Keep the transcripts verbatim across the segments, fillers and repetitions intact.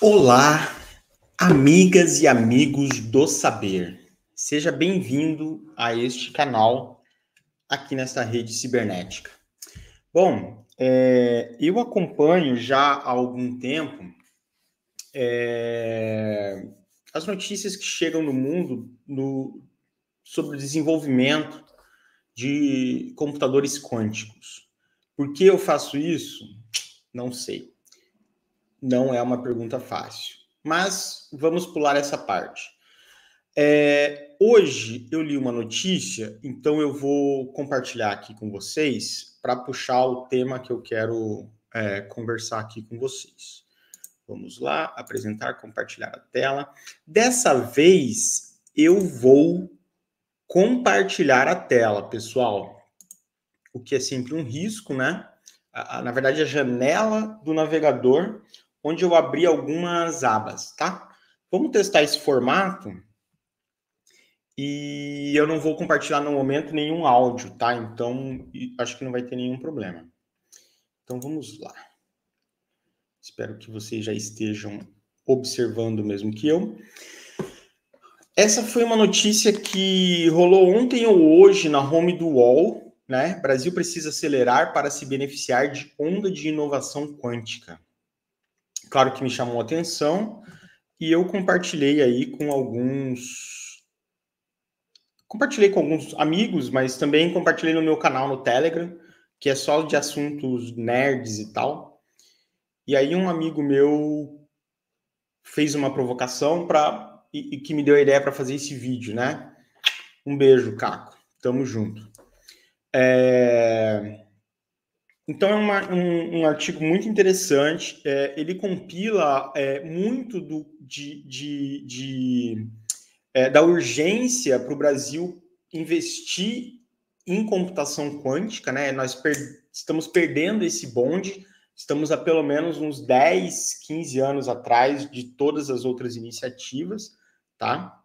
Olá, amigas e amigos do saber. Seja bem-vindo a este canal aqui nesta rede cibernética. Bom, é, eu acompanho já há algum tempo é, as notícias que chegam no mundo no, sobre o desenvolvimento de computadores quânticos. Por que eu faço isso? Não sei. Não é uma pergunta fácil. Mas vamos pular essa parte. É, hoje eu li uma notícia, então eu vou compartilhar aqui com vocês para puxar o tema que eu quero é, conversar aqui com vocês. Vamos lá, apresentar, compartilhar a tela. Dessa vez eu vou compartilhar a tela, pessoal, o que é sempre um risco, né? A, a, na verdade, a janela do navegador, onde eu abri algumas abas, tá? Vamos testar esse formato. E eu não vou compartilhar no momento nenhum áudio, tá? Então, acho que não vai ter nenhum problema. Então, vamos lá. Espero que vocês já estejam observando o mesmo que eu. Essa foi uma notícia que rolou ontem ou hoje na home do U O L, né? Brasil precisa acelerar para se beneficiar de onda de inovação quântica. Claro que me chamou a atenção e eu compartilhei aí com alguns... Compartilhei com alguns amigos, mas também compartilhei no meu canal no Telegram, que é só de assuntos nerds e tal. E aí um amigo meu fez uma provocação para e, e que me deu a ideia para fazer esse vídeo, né? Um beijo, Caco. Tamo junto. É... Então é uma, um, um artigo muito interessante. É, ele compila é, muito do, de, de, de é, da urgência para o Brasil investir em computação quântica, né? Nós per estamos perdendo esse bonde, estamos há pelo menos uns dez, quinze anos atrás de todas as outras iniciativas, tá?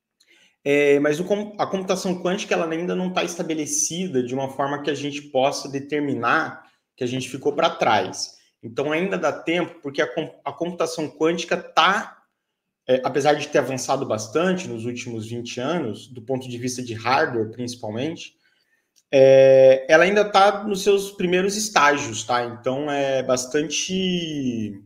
É, mas o, a computação quântica ela ainda não está estabelecida de uma forma que a gente possa determinar que a gente ficou para trás. Então ainda dá tempo, porque a, a computação quântica está É, apesar de ter avançado bastante nos últimos vinte anos, do ponto de vista de hardware, principalmente, é, ela ainda está nos seus primeiros estágios, tá? Então, é bastante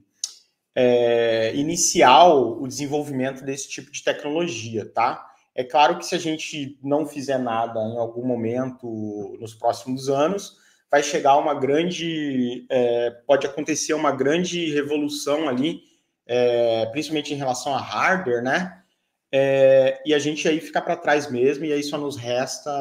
é, inicial o desenvolvimento desse tipo de tecnologia, tá? É claro que se a gente não fizer nada em algum momento nos próximos anos, vai chegar uma grande... É, pode acontecer uma grande revolução ali, É, principalmente em relação a hardware, né? É, e a gente aí fica para trás mesmo, e aí só nos resta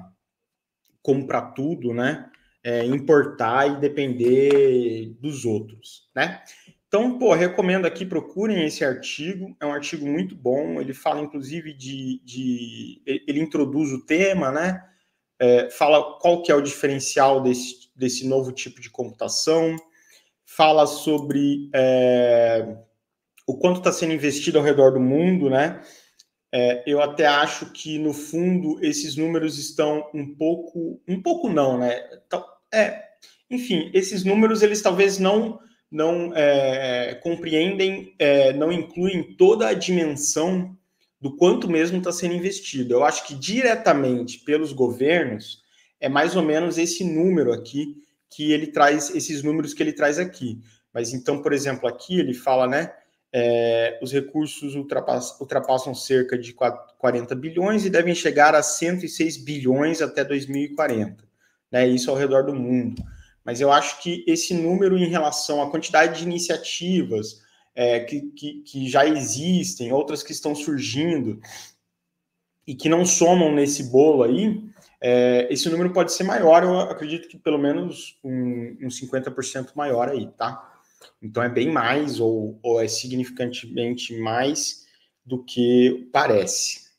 comprar tudo, né? É, importar e depender dos outros, né? Então, pô, recomendo aqui, procurem esse artigo, é um artigo muito bom, ele fala, inclusive, de... de ele introduz o tema, né? É, fala qual que é o diferencial desse, desse novo tipo de computação, fala sobre... É, o quanto está sendo investido ao redor do mundo, né? É, eu até acho que, no fundo, esses números estão um pouco... Um pouco não, né? É, enfim, esses números, eles talvez não, não é, compreendem, é, não incluem toda a dimensão do quanto mesmo está sendo investido. Eu acho que, diretamente pelos governos, é mais ou menos esse número aqui, que ele traz, esses números que ele traz aqui. Mas, então, por exemplo, aqui ele fala, né? É, os recursos ultrapassam, ultrapassam cerca de quarenta bilhões e devem chegar a cento e seis bilhões até dois mil e quarenta, né? Isso ao redor do mundo. Mas eu acho que esse número, em relação à quantidade de iniciativas é, que, que, que já existem, outras que estão surgindo e que não somam nesse bolo aí, é, esse número pode ser maior, eu acredito que pelo menos um, um cinquenta por cento maior aí, tá? Então é bem mais, ou, ou é significantemente mais do que parece.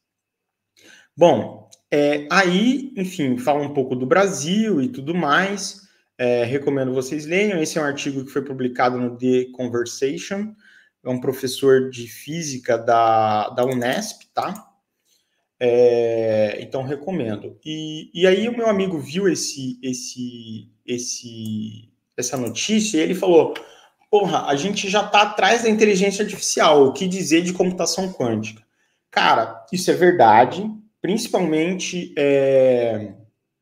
Bom, é, aí, enfim, fala um pouco do Brasil e tudo mais. É, recomendo vocês leiam. Esse é um artigo que foi publicado no The Conversation. É um professor de física da, da Unesp, tá? É, então recomendo. E, e aí o meu amigo viu esse, esse, esse, essa notícia e ele falou: Porra, a gente já está atrás da inteligência artificial. O que dizer de computação quântica? Cara, isso é verdade, principalmente é,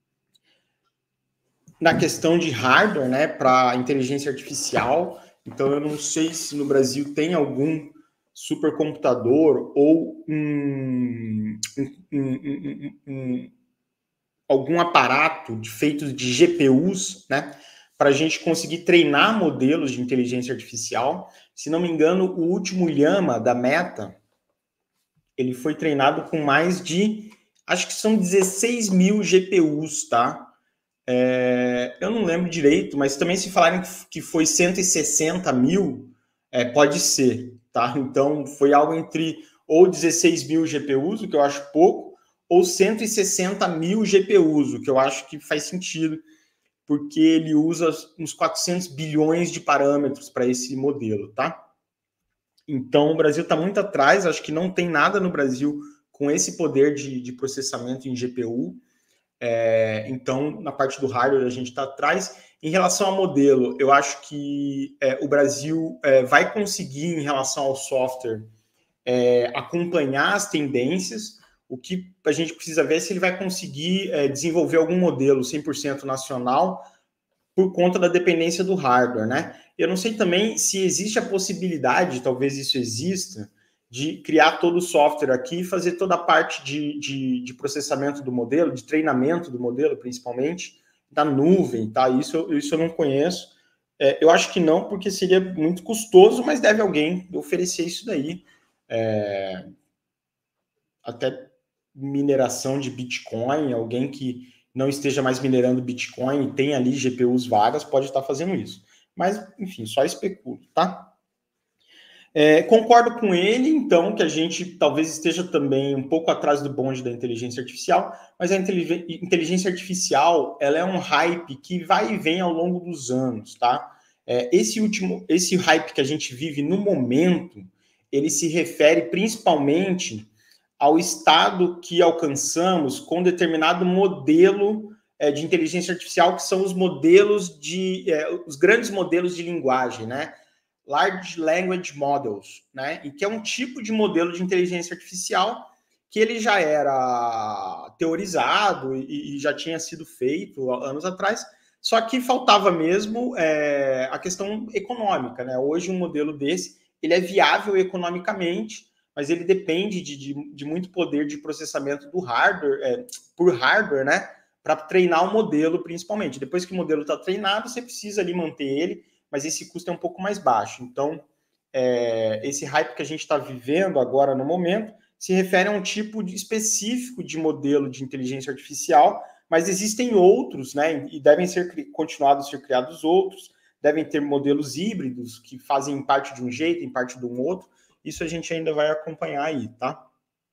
na questão de hardware, né, para inteligência artificial. Então, eu não sei se no Brasil tem algum supercomputador ou um, um, um, um, algum aparato de, feito de G P Us, né, para a gente conseguir treinar modelos de inteligência artificial. Se não me engano, o último Llama da Meta, ele foi treinado com mais de, acho que são dezesseis mil G P Us, tá? É, eu não lembro direito, mas também se falarem que foi cento e sessenta mil, é, pode ser, tá? Então, foi algo entre ou dezesseis mil G P Us, o que eu acho pouco, ou cento e sessenta mil G P Us, o que eu acho que faz sentido, porque ele usa uns quatrocentos bilhões de parâmetros para esse modelo, tá? Então, o Brasil está muito atrás, acho que não tem nada no Brasil com esse poder de, de processamento em G P U. É, então, na parte do hardware, a gente está atrás. Em relação ao modelo, eu acho que é, o Brasil é, vai conseguir, em relação ao software, é, acompanhar as tendências. O que a gente precisa ver é se ele vai conseguir é, desenvolver algum modelo cem por cento nacional por conta da dependência do hardware, né? Eu não sei também se existe a possibilidade, talvez isso exista, de criar todo o software aqui e fazer toda a parte de, de, de processamento do modelo, de treinamento do modelo, principalmente, da nuvem, tá? Isso, isso eu não conheço. É, eu acho que não, porque seria muito custoso, mas deve alguém oferecer isso daí. É, até mineração de Bitcoin, alguém que não esteja mais minerando Bitcoin e tem ali G P Us vagas, pode estar fazendo isso. Mas, enfim, só especulo, tá? É, concordo com ele, então, que a gente talvez esteja também um pouco atrás do bonde da inteligência artificial, mas a inteligência artificial, ela é um hype que vai e vem ao longo dos anos, tá? É, esse último, esse hype que a gente vive no momento, ele se refere principalmente ao estado que alcançamos com determinado modelo é, de inteligência artificial, que são os modelos de, é, os grandes modelos de linguagem, né? Large Language Models, né? E que é um tipo de modelo de inteligência artificial que ele já era teorizado e, e já tinha sido feito anos atrás, só que faltava mesmo é, a questão econômica, né? Hoje um modelo desse, ele é viável economicamente, mas ele depende de, de, de muito poder de processamento do hardware, é, por hardware, né? Para treinar o modelo, principalmente. Depois que o modelo está treinado, você precisa ali manter ele, mas esse custo é um pouco mais baixo. Então, é, esse hype que a gente está vivendo agora no momento se refere a um tipo de, específico de modelo de inteligência artificial, mas existem outros, né? E devem ser continuados a ser criados outros, devem ter modelos híbridos que fazem parte de um jeito, em parte de um outro. Isso a gente ainda vai acompanhar aí, tá?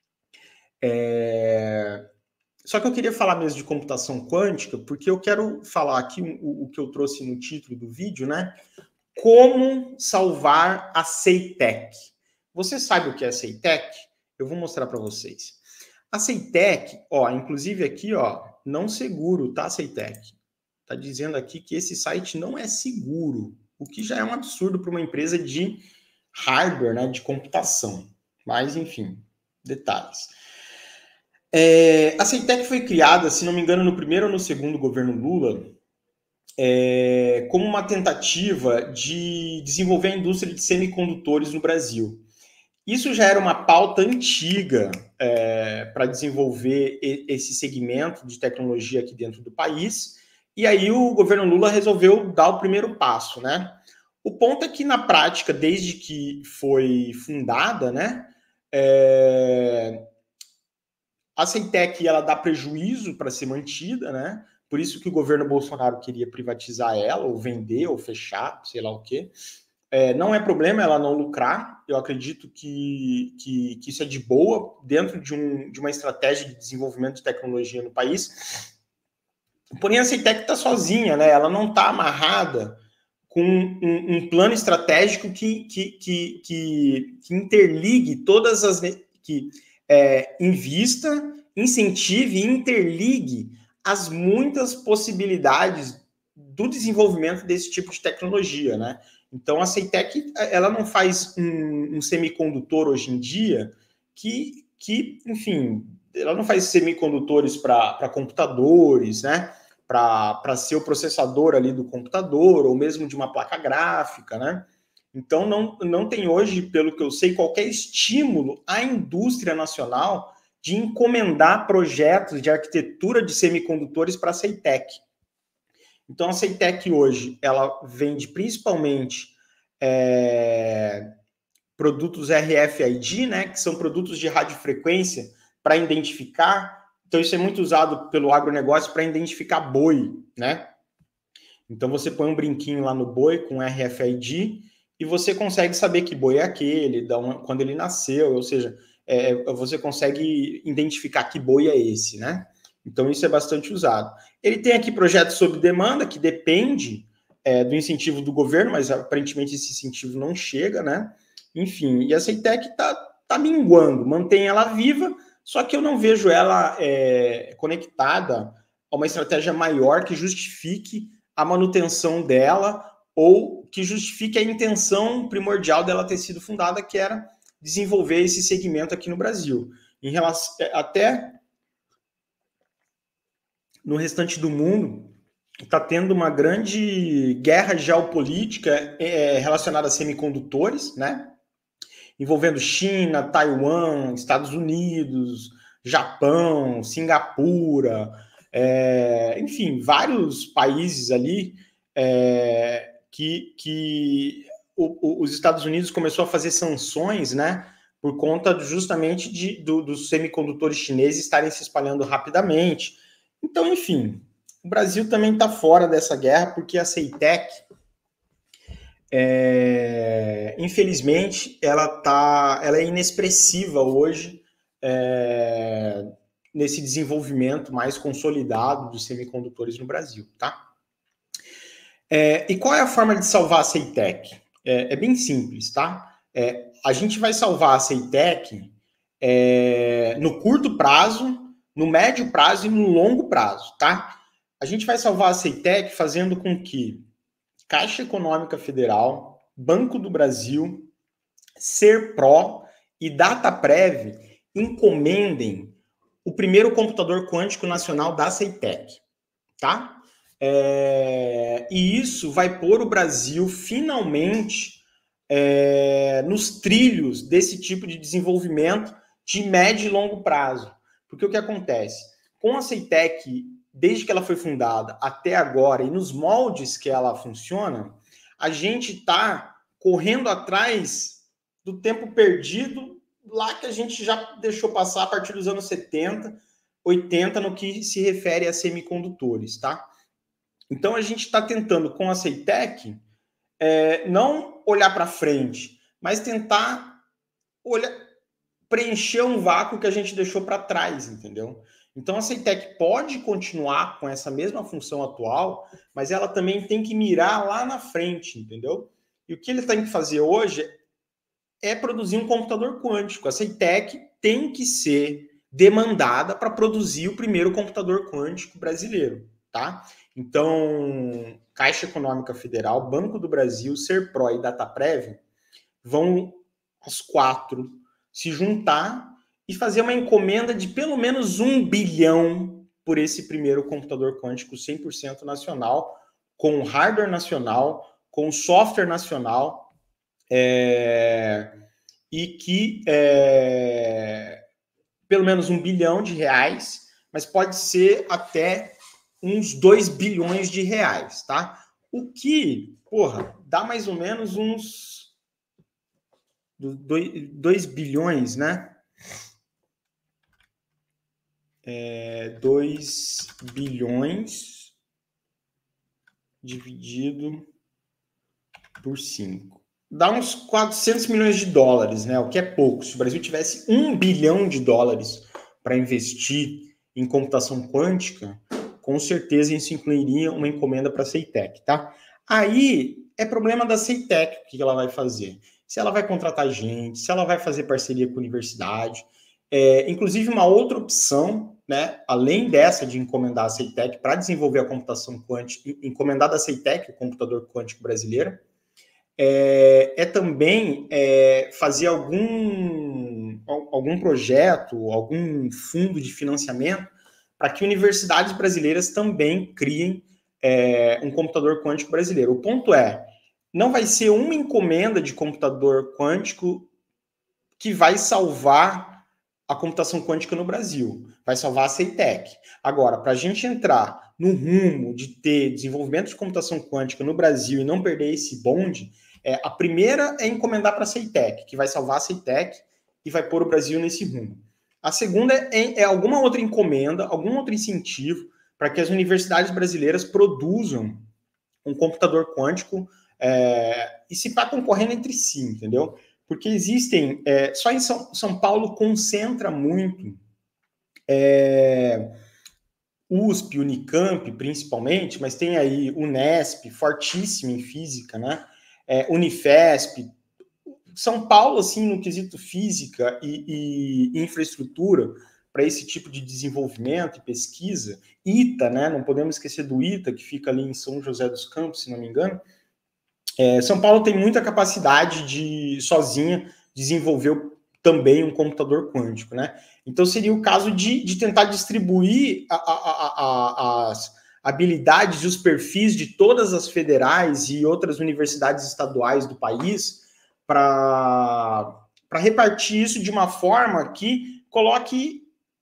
É... Só que eu queria falar mesmo de computação quântica, porque eu quero falar aqui o, o que eu trouxe no título do vídeo, né? Como salvar a CEITEC. Você sabe o que é a CEITEC? Eu vou mostrar para vocês. A CEITEC, ó, inclusive aqui, ó, não seguro, tá, CEITEC? Tá dizendo aqui que esse site não é seguro, o que já é um absurdo para uma empresa de hardware, né, de computação. Mas, enfim, detalhes. É, a CEITEC foi criada, se não me engano, no primeiro ou no segundo governo Lula, é, como uma tentativa de desenvolver a indústria de semicondutores no Brasil. Isso já era uma pauta antiga é, para desenvolver esse segmento de tecnologia aqui dentro do país, e aí o governo Lula resolveu dar o primeiro passo, né? O ponto é que, na prática, desde que foi fundada, né, é, a CEITEC ela dá prejuízo para ser mantida, né? Por isso que o governo Bolsonaro queria privatizar ela, ou vender, ou fechar, sei lá o quê. É, não é problema ela não lucrar, eu acredito que, que, que isso é de boa dentro de, um, de uma estratégia de desenvolvimento de tecnologia no país. Porém, a CEITEC está sozinha, né? Ela não está amarrada com um, um plano estratégico que, que, que, que, que interligue todas as... que é, invista, incentive e interligue as muitas possibilidades do desenvolvimento desse tipo de tecnologia, né? Então, a Ceitec, ela não faz um, um semicondutor hoje em dia que, que enfim, ela não faz semicondutores para computadores, né? Para ser o processador ali do computador, ou mesmo de uma placa gráfica, né? Então, não, não tem hoje, pelo que eu sei, qualquer estímulo à indústria nacional de encomendar projetos de arquitetura de semicondutores para a Ceitec. Então, a Ceitec hoje, ela vende principalmente é, produtos R F I D, né, que são produtos de radiofrequência para identificar. Então, isso é muito usado pelo agronegócio para identificar boi, né? Então, você põe um brinquinho lá no boi com R F I D e você consegue saber que boi é aquele, quando ele nasceu, ou seja, é, você consegue identificar que boi é esse, né? Então, isso é bastante usado. Ele tem aqui projetos sob demanda, que depende é, do incentivo do governo, mas aparentemente esse incentivo não chega, né? Enfim, e a Ceitec está tá minguando, mantém ela viva, só que eu não vejo ela é, conectada a uma estratégia maior que justifique a manutenção dela ou que justifique a intenção primordial dela ter sido fundada, que era desenvolver esse segmento aqui no Brasil. Em relação, até no restante do mundo, está tendo uma grande guerra geopolítica é, relacionada a semicondutores, né? Envolvendo China, Taiwan, Estados Unidos, Japão, Singapura, é, enfim, vários países ali é, que, que o, o, os Estados Unidos começou a fazer sanções, né? Por conta justamente de, do, dos semicondutores chineses estarem se espalhando rapidamente. Então, enfim, o Brasil também está fora dessa guerra, porque a Ceitec, é, infelizmente, ela, tá, ela é inexpressiva hoje é, nesse desenvolvimento mais consolidado dos semicondutores no Brasil, tá? É, e qual é a forma de salvar a Ceitec? É, é bem simples, tá? É, a gente vai salvar a Ceitec é, no curto prazo, no médio prazo e no longo prazo, tá? A gente vai salvar a Ceitec fazendo com que Caixa Econômica Federal, Banco do Brasil, Serpro e Dataprev encomendem o primeiro computador quântico nacional da Ceitec, tá? É, e isso vai pôr o Brasil finalmente é, nos trilhos desse tipo de desenvolvimento de médio e longo prazo. Porque o que acontece? Com a Ceitec, desde que ela foi fundada até agora, e nos moldes que ela funciona, a gente está correndo atrás do tempo perdido lá que a gente já deixou passar a partir dos anos setenta, oitenta, no que se refere a semicondutores, tá? Então, a gente está tentando, com a Ceitec, é, não olhar para frente, mas tentar olhar, preencher um vácuo que a gente deixou para trás, entendeu? Então, a Ceitec pode continuar com essa mesma função atual, mas ela também tem que mirar lá na frente, entendeu? E o que ele tem que fazer hoje é produzir um computador quântico. A Ceitec tem que ser demandada para produzir o primeiro computador quântico brasileiro, tá? Então, Caixa Econômica Federal, Banco do Brasil, Serpro e Dataprev vão, as quatro, se juntar e fazer uma encomenda de pelo menos um bilhão por esse primeiro computador quântico cem por cento nacional, com hardware nacional, com software nacional, é, e que é, pelo menos um bilhão de reais, mas pode ser até uns dois bilhões de reais, tá? O que, porra, dá mais ou menos uns dois bilhões, né? É, dois bilhões dividido por cinco. Dá uns quatrocentos milhões de dólares, né? O que é pouco. Se o Brasil tivesse um bilhão de dólares para investir em computação quântica, com certeza isso incluiria uma encomenda para a Ceitec, tá? Aí é problema da Ceitec o que ela vai fazer. Se ela vai contratar gente, se ela vai fazer parceria com a universidade. É, inclusive, uma outra opção, né, além dessa de encomendar a Ceitec para desenvolver a computação quântica, encomendar da Ceitec, o computador quântico brasileiro, é, é também é, fazer algum, algum projeto, algum fundo de financiamento para que universidades brasileiras também criem é, um computador quântico brasileiro. O ponto é, não vai ser uma encomenda de computador quântico que vai salvar a computação quântica no Brasil, vai salvar a CEITEC. Agora, para a gente entrar no rumo de ter desenvolvimento de computação quântica no Brasil e não perder esse bonde, é, a primeira é encomendar para a CEITEC, que vai salvar a CEITEC e vai pôr o Brasil nesse rumo. A segunda é, é alguma outra encomenda, algum outro incentivo para que as universidades brasileiras produzam um computador quântico é, e se pá concorrendo entre si, entendeu? Porque existem, é, só em São, São Paulo concentra muito é, U S P, Unicamp, principalmente, mas tem aí Unesp, fortíssimo em física, né? É, Unifesp. São Paulo, assim, no quesito física e, e infraestrutura para esse tipo de desenvolvimento e pesquisa, ITA, né? Não podemos esquecer do ITA, que fica ali em São José dos Campos, se não me engano. É, São Paulo tem muita capacidade de, sozinha, desenvolver também um computador quântico, né? Então, seria o caso de, de tentar distribuir a, a, a, as habilidades e os perfis de todas as federais e outras universidades estaduais do país para repartir isso de uma forma que coloque,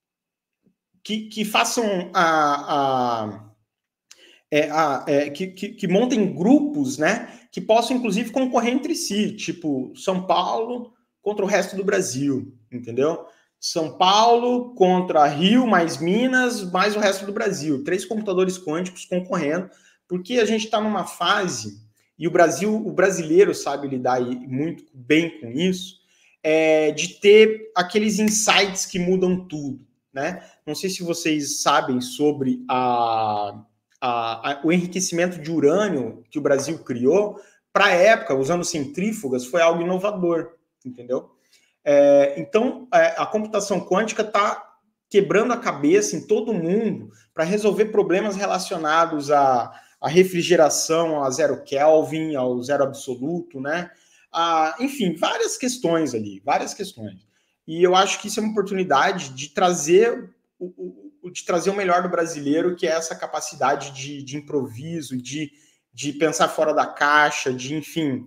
que, que façam a, a É, a, é, que, que, que montem grupos, né, que possam, inclusive, concorrer entre si, tipo São Paulo contra o resto do Brasil, entendeu? São Paulo contra Rio, mais Minas, mais o resto do Brasil. Três computadores quânticos concorrendo, porque a gente está numa fase, e o Brasil, o brasileiro sabe lidar muito bem com isso, é, de ter aqueles insights que mudam tudo, né? Não sei se vocês sabem sobre a A, a, o enriquecimento de urânio que o Brasil criou, para a época, usando centrífugas, foi algo inovador, entendeu? É, então, é, a computação quântica está quebrando a cabeça em todo mundo para resolver problemas relacionados à, à refrigeração, a zero Kelvin, ao zero absoluto, né? A, enfim, várias questões ali, várias questões. E eu acho que isso é uma oportunidade de trazer o, o, de trazer o melhor do brasileiro, que é essa capacidade de, de improviso, de, de pensar fora da caixa, de, enfim,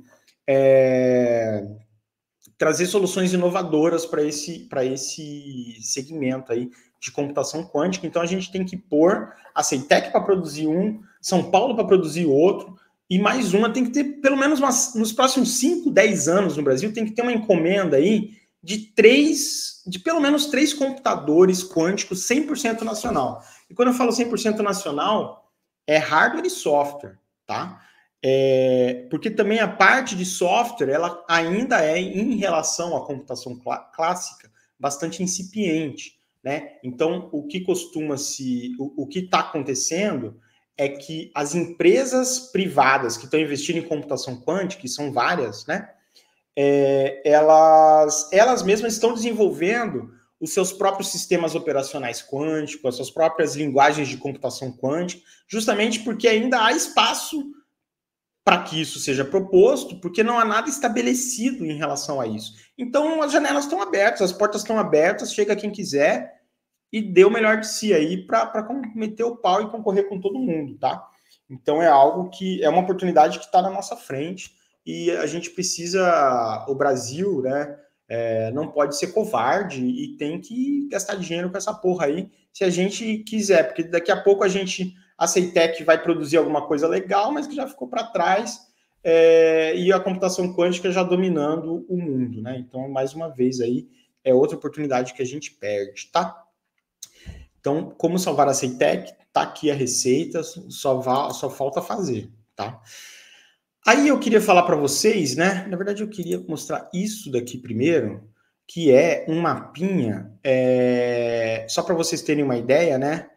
é, trazer soluções inovadoras para esse, para esse segmento aí de computação quântica. Então, a gente tem que pôr a CEITEC para produzir um, São Paulo para produzir outro, e mais uma tem que ter, pelo menos umas, nos próximos cinco, dez anos no Brasil, tem que ter uma encomenda aí de três, de pelo menos três computadores quânticos cem por cento nacional. E quando eu falo cem por cento nacional, é hardware e software, tá? É, porque também a parte de software, ela ainda é, em relação à computação cl- clássica, bastante incipiente, né? Então, o que costuma se... O, o que está acontecendo é que as empresas privadas que estão investindo em computação quântica, que são várias, né? É, elas, elas mesmas estão desenvolvendo os seus próprios sistemas operacionais quânticos, as suas próprias linguagens de computação quântica, justamente porque ainda há espaço para que isso seja proposto, porque não há nada estabelecido em relação a isso. Então, as janelas estão abertas, as portas estão abertas, chega quem quiser e dê o melhor de si aí para meter o pau e concorrer com todo mundo, tá? Então, é algo que é uma oportunidade que está na nossa frente e a gente precisa, o Brasil, né, é, não pode ser covarde e tem que gastar dinheiro com essa porra aí, se a gente quiser, porque daqui a pouco a gente, a CEITEC vai produzir alguma coisa legal, mas que já ficou para trás, é, e a computação quântica já dominando o mundo, né? Então, mais uma vez aí, é outra oportunidade que a gente perde, tá? Então, como salvar a CEITEC? Tá aqui a receita, só, vá, só falta fazer, tá? Aí eu queria falar para vocês, né? Na verdade, eu queria mostrar isso daqui primeiro, que é um mapinha, é, só para vocês terem uma ideia, né?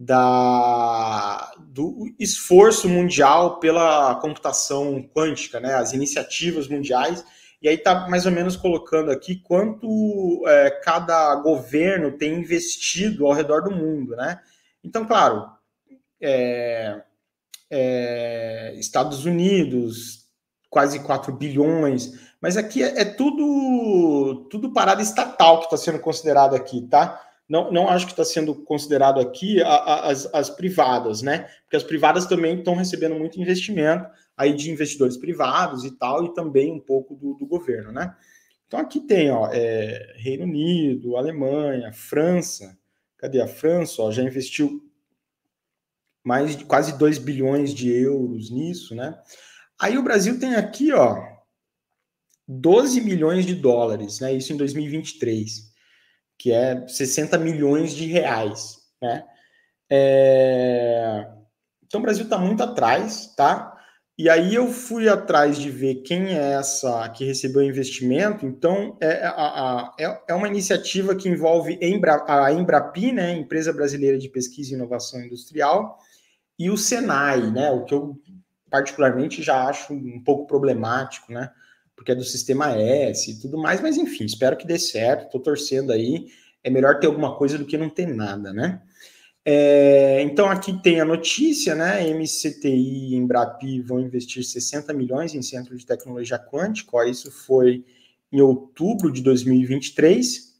Da, do esforço mundial pela computação quântica, né? As iniciativas mundiais. E aí tá mais ou menos colocando aqui quanto é, cada governo tem investido ao redor do mundo, né? Então, claro, é, é, Estados Unidos quase quatro bilhões, mas aqui é, é tudo, tudo parada estatal que está sendo considerado aqui, tá? Não, não acho que está sendo considerado aqui a, a, as, as privadas, né? Porque as privadas também estão recebendo muito investimento aí de investidores privados e tal, e também um pouco do, do governo, né? Então aqui tem, ó, é, Reino Unido, Alemanha, França. Cadê a França? Ó, já investiu mais de quase dois bilhões de euros nisso, né? Aí o Brasil tem aqui, ó, doze milhões de dólares, né? Isso em dois mil e vinte e três, que é sessenta milhões de reais, né? É... Então o Brasil está muito atrás, tá? E aí eu fui atrás de ver quem é essa que recebeu investimento. Então é, a, a, é uma iniciativa que envolve a Embrapi, né? Empresa Brasileira de Pesquisa e Inovação Industrial, e o Senai, né? O que eu particularmente já acho um pouco problemático, né? Porque é do sistema S e tudo mais, mas enfim, espero que dê certo, estou torcendo aí. É melhor ter alguma coisa do que não ter nada, né? É, então aqui tem a notícia, né? M C T I e Embrapi vão investir sessenta milhões em centro de tecnologia quântica. Ó, isso foi em outubro de dois mil e vinte e três.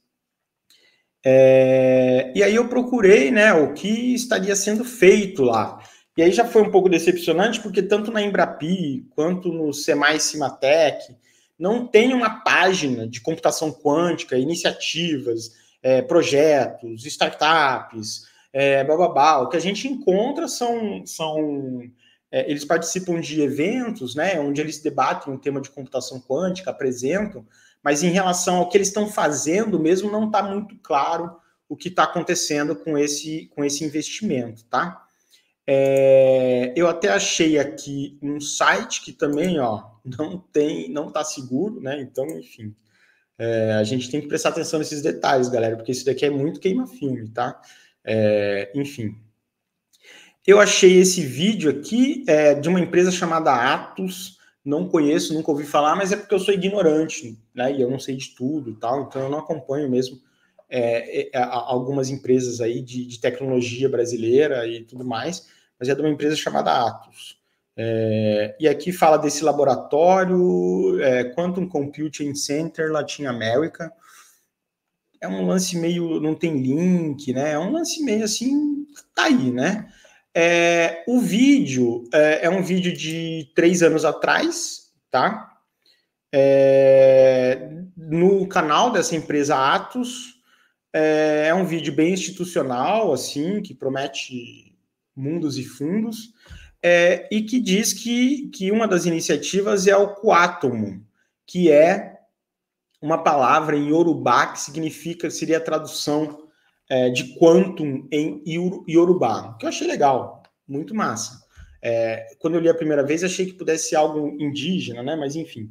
É, e aí eu procurei, né, o que estaria sendo feito lá. E aí já foi um pouco decepcionante, porque tanto na Embrapi quanto no SEMAI Cimatec não tem uma página de computação quântica, iniciativas, é, projetos, startups, é, bababá. O que a gente encontra são... são é, eles participam de eventos, né, onde eles debatem um tema de computação quântica, apresentam, mas em relação ao que eles estão fazendo mesmo, não está muito claro o que está acontecendo com esse, com esse investimento, tá? É, eu até achei aqui um site que também, ó, não tem, não está seguro, né? Então, enfim, é, a gente tem que prestar atenção nesses detalhes, galera, porque isso daqui é muito queima-filme, tá? É, enfim. Eu achei esse vídeo aqui é, de uma empresa chamada Atos. Não conheço, nunca ouvi falar, mas é porque eu sou ignorante, né? E eu não sei de tudo e tal, então eu não acompanho mesmo é, é, algumas empresas aí de, de tecnologia brasileira e tudo mais, mas é de uma empresa chamada Atos. É, e aqui fala desse laboratório, é, Quantum Computing Center Latin America. É um lance meio, não tem link, né? É um lance meio assim, tá aí, né? É, o vídeo é, é um vídeo de três anos atrás, tá? É, no canal dessa empresa Atos, é, é um vídeo bem institucional, assim, que promete mundos e fundos, é, e que diz que, que uma das iniciativas é o Quatomo, que é uma palavra em Yorubá que significa, seria a tradução é, de quantum em Yorubá, que eu achei legal, muito massa. É, quando eu li a primeira vez, achei que pudesse ser algo indígena, né? Mas enfim.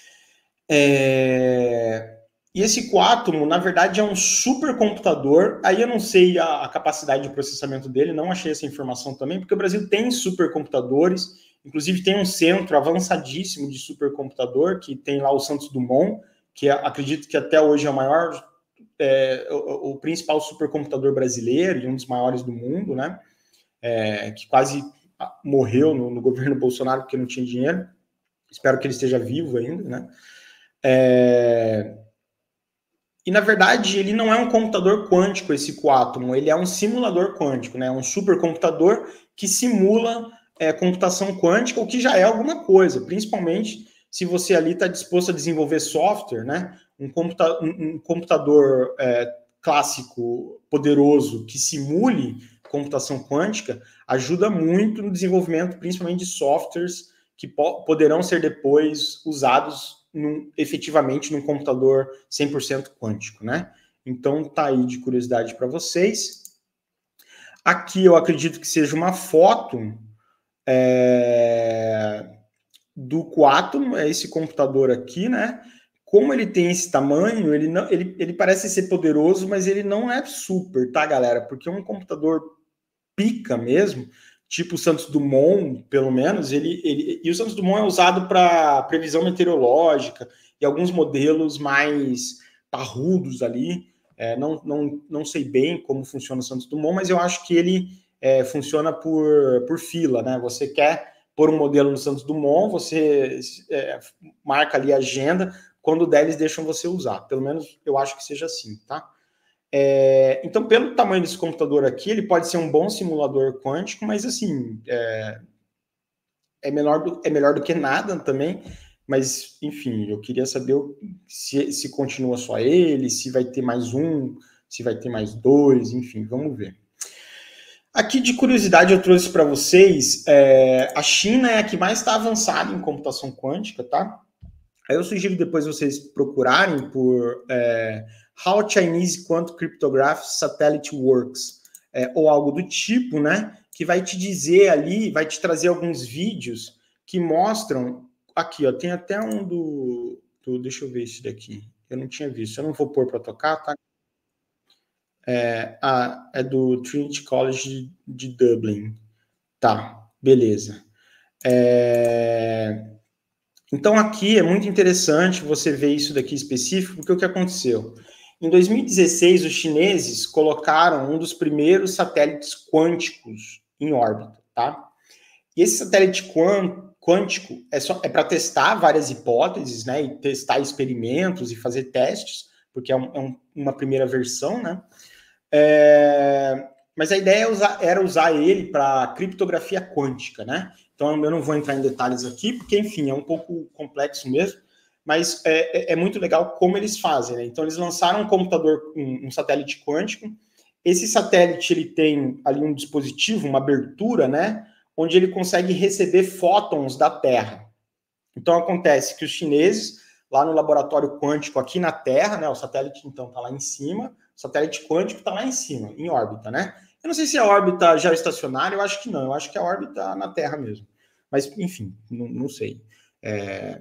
É... E esse Quatomo, na verdade, é um supercomputador. Aí eu não sei a, a capacidade de processamento dele, não achei essa informação também, porque o Brasil tem supercomputadores, inclusive tem um centro avançadíssimo de supercomputador, que tem lá o Santos Dumont, que acredito que até hoje é o maior, é, o, o principal supercomputador brasileiro e um dos maiores do mundo, né? É, que quase morreu no, no governo Bolsonaro porque não tinha dinheiro. Espero que ele esteja vivo ainda, né? É... E, na verdade, ele não é um computador quântico, esse Quatomo, ele é um simulador quântico, né? Um supercomputador que simula é, computação quântica, o que já é alguma coisa, principalmente se você ali está disposto a desenvolver software, né? Um, computa um, um computador é, clássico, poderoso, que simule computação quântica, ajuda muito no desenvolvimento, principalmente de softwares que po poderão ser depois usados num, efetivamente num computador cem por cento quântico, né? Então, tá aí de curiosidade para vocês. Aqui eu acredito que seja uma foto é, do Quatomo, é esse computador aqui, né? Como ele tem esse tamanho, ele, não, ele, ele parece ser poderoso, mas ele não é super, tá, galera? Porque é um computador pica mesmo, tipo o Santos Dumont, pelo menos, ele, ele e o Santos Dumont é usado para previsão meteorológica e alguns modelos mais parrudos ali. É, não, não, não sei bem como funciona o Santos Dumont, mas eu acho que ele é, funciona por, por fila, né? Você quer pôr um modelo no Santos Dumont, você é, marca ali a agenda, quando der eles deixam você usar. Pelo menos eu acho que seja assim, tá? É, então, pelo tamanho desse computador aqui, ele pode ser um bom simulador quântico, mas assim, é, é, melhor, do, é melhor do que nada também. Mas, enfim, eu queria saber se, se continua só ele, se vai ter mais um, se vai ter mais dois, enfim, vamos ver. Aqui, de curiosidade, eu trouxe para vocês, é, a China é a que mais está avançada em computação quântica, tá? Aí eu sugiro depois vocês procurarem por é, How Chinese Quantum Cryptography Satellite Works, é, ou algo do tipo, né? Que vai te dizer ali, vai te trazer alguns vídeos que mostram. Aqui, ó, tem até um do, do. Deixa eu ver esse daqui. Eu não tinha visto. Eu não vou pôr para tocar, tá? É, ah, é do Trinity College de, de Dublin. Tá, beleza. É... Então, aqui é muito interessante você ver isso daqui específico, porque o que aconteceu? Em dois mil e dezesseis, os chineses colocaram um dos primeiros satélites quânticos em órbita, tá? E esse satélite quântico é, é para testar várias hipóteses, né? E testar experimentos e fazer testes, porque é, um, é um, uma primeira versão, né? É, mas a ideia usar, era usar ele para criptografia quântica, né? Então eu não vou entrar em detalhes aqui, porque, enfim, é um pouco complexo mesmo, mas é, é muito legal como eles fazem, né? Então eles lançaram um computador, um, um satélite quântico. Esse satélite ele tem ali um dispositivo, uma abertura, né? Onde ele consegue receber fótons da Terra. Então acontece que os chineses, lá no laboratório quântico aqui na Terra, né? O satélite então está lá em cima, o satélite quântico está lá em cima, em órbita, né? Eu não sei se é órbita geoestacionária, eu acho que não, eu acho que é órbita na Terra mesmo. Mas, enfim, não, não sei. É,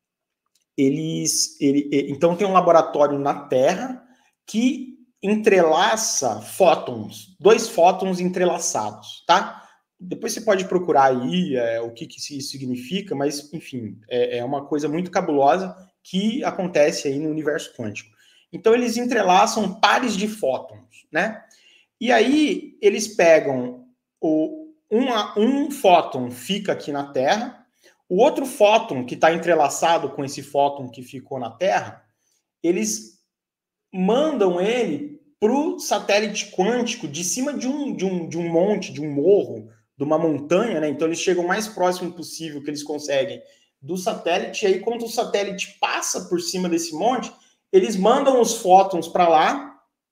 eles, ele, então tem um laboratório na Terra que entrelaça fótons, dois fótons entrelaçados, tá? Depois você pode procurar aí é, o que, que isso significa, mas, enfim, é, é uma coisa muito cabulosa que acontece aí no universo quântico. Então, eles entrelaçam pares de fótons, né? E aí, eles pegam o, um, um fóton fica aqui na Terra, o outro fóton que está entrelaçado com esse fóton que ficou na Terra, eles mandam ele para o satélite quântico de cima de um, de, um, de um monte, de um morro, de uma montanha, né? Então eles chegam o mais próximo possível que eles conseguem do satélite, e aí quando o satélite passa por cima desse monte, eles mandam os fótons para lá,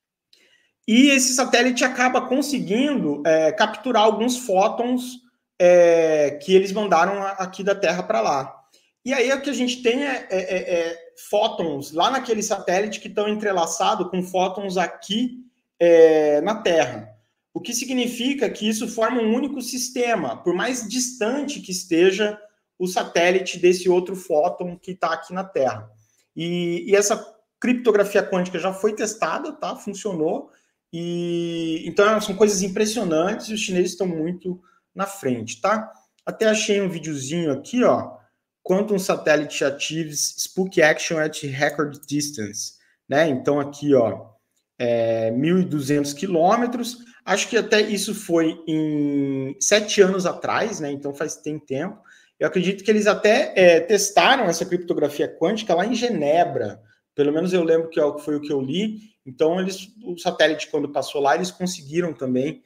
e esse satélite acaba conseguindo é, capturar alguns fótons é, que eles mandaram aqui da Terra para lá. E aí o que a gente tem é, é, é fótons lá naquele satélite que estão entrelaçados com fótons aqui é, na Terra. O que significa que isso forma um único sistema, por mais distante que esteja o satélite desse outro fóton que está aqui na Terra. E, e essa criptografia quântica já foi testada, tá? Funcionou. E então são coisas impressionantes e os chineses estão muito na frente, tá? Até achei um videozinho aqui, ó. Quantum Satellite Achieves Spook Action at Record Distance, né? Então aqui, ó, é, mil e duzentos quilômetros. Acho que até isso foi em sete anos atrás, né? Então faz tem tempo. Eu acredito que eles até é, testaram essa criptografia quântica lá em Genebra. Pelo menos eu lembro que foi o que eu li. Então, eles, o satélite, quando passou lá, eles conseguiram também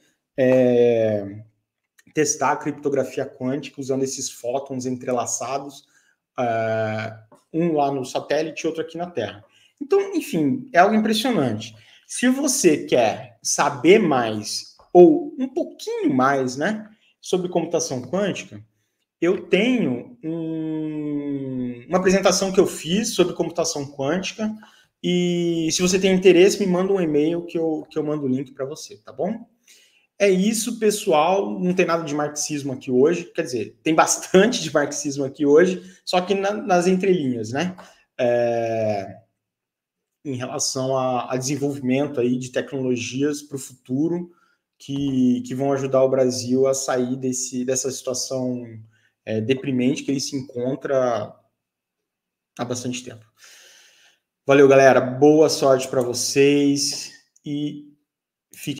é, testar a criptografia quântica usando esses fótons entrelaçados, uh, um lá no satélite e outro aqui na Terra. Então, enfim, é algo impressionante. Se você quer saber mais, ou um pouquinho mais, né, sobre computação quântica, eu tenho um, uma apresentação que eu fiz sobre computação quântica, e se você tem interesse, me manda um e-mail que eu, que eu mando o link para você, tá bom? É isso, pessoal. Não tem nada de marxismo aqui hoje. Quer dizer, tem bastante de marxismo aqui hoje, só que na, nas entrelinhas, né? É, em relação a, a desenvolvimento aí de tecnologias para o futuro que, que vão ajudar o Brasil a sair desse, dessa situação é, deprimente que ele se encontra há bastante tempo. Valeu, galera. Boa sorte para vocês e